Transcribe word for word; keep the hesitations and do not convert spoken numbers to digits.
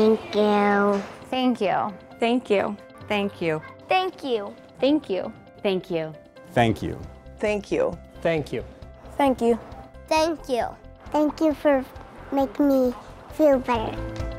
Thank you. Thank you. Thank you. Thank you. Thank you. Thank you. Thank you. Thank you. Thank you. Thank you. Thank you. Thank you. Thank you for making me feel better.